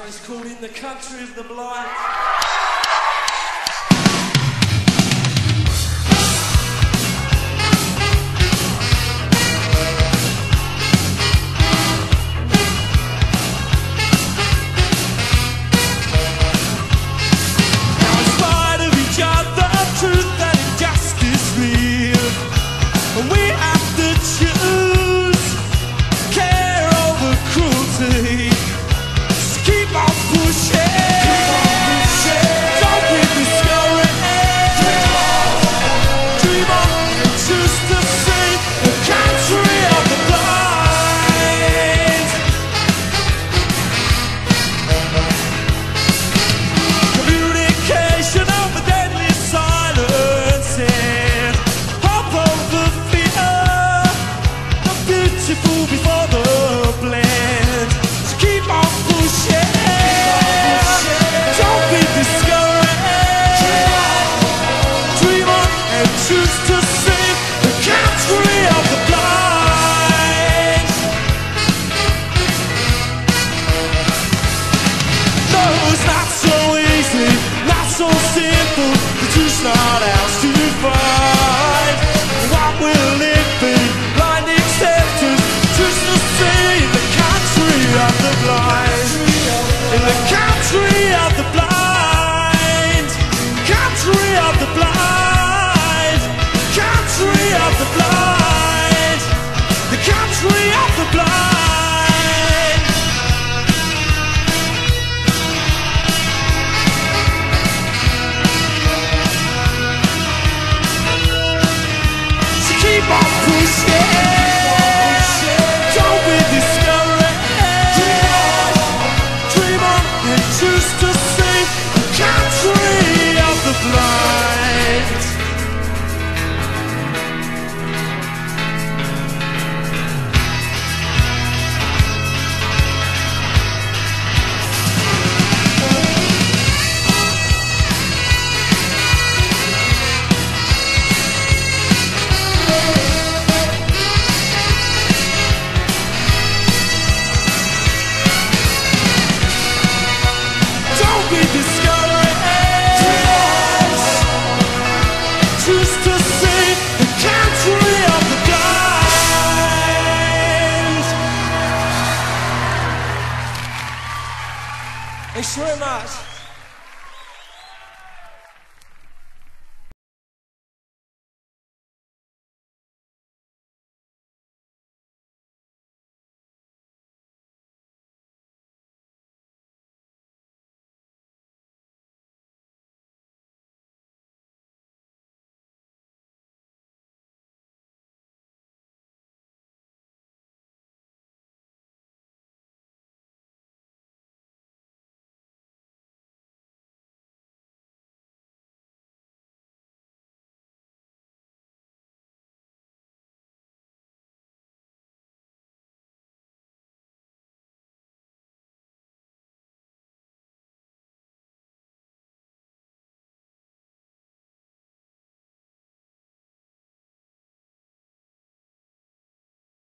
one is called In the Country of the Blind. Before the blend, so keep on pushing. Don't be discouraged. Dream on and choose to sing the country of the blind. No, it's not so easy, not so simple. The truth's not ours to find. What will it be? Blind acceptance. Just to see the country of the blind, in the country of the blind, country of the blind, country of the blind, the country of the blind. So keep on pushing. Choose to sing the country of the blind. Be discouraged. Choose to sing the country of the blind. Thanks very much.